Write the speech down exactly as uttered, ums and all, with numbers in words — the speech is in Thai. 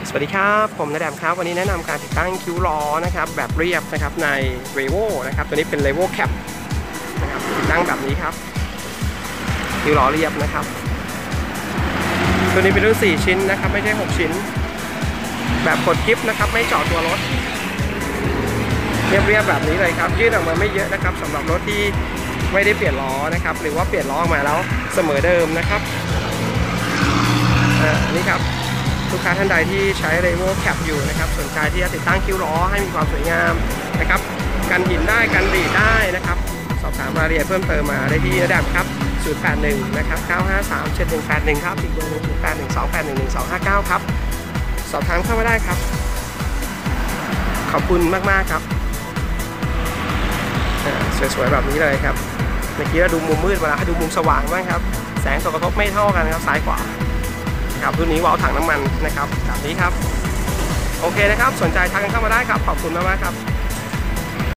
สวัสดีครับผมนายแดมครับวันนี้แนะนำการติดตั้งคิ้วล้อนะครับแบบเรียบนะครับใน Revo นะครับตัวนี้เป็น Revo Cap นะครับติดตั้งแบบนี้ครับคิ้วล้อเรียบนะครับตัวนี้เป็นรุ่นสี่ชิ้นนะครับไม่ใช่หกชิ้นแบบกดกิ๊บนะครับไม่เจาะตัวรถเรียบๆแบบนี้เลยครับยื่นออกมาไม่เยอะนะครับสำหรับรถที่ไม่ได้เปลี่ยนล้อนะครับหรือว่าเปลี่ยนล้อออกมาแล้วเสมอเดิมนะครับอันนี้ครับลูกค้าท่านใดที่ใช้ Revo Cap อยู่นะครับสนใจที่จะติดตั้งคิ้วล้อให้มีความสวยงามนะครับกันหินได้กันดีดได้นะครับสอบถามรายละเอียดเพิ่มเติมมาได้ที่ระดับครับศูนย์ แปด หนึ่งนะครับเก้า ห้า สาม เจ็ด หนึ่ง แปด หนึ่งครับอีกเบอร์หนึ่ง ศูนย์ แปด หนึ่ง สอง แปด หนึ่ง หนึ่ง สอง ห้า เก้าครับสอบถามเข้ามาได้ครับขอบคุณมากๆครับสวยๆแบบนี้เลยครับเมื่อกี้เราดูมุมมืดมาแล้วให้ดูมุมสว่างบ้างครับแสงตกกระทบไม่เท่ากันครับซ้ายขวาครับรุ่นนี้วาล์วถังน้ำมันนะครับแบบนี้ครับโอเคนะครับสนใจทักกันเข้ามาได้ครับขอบคุณมากๆครับ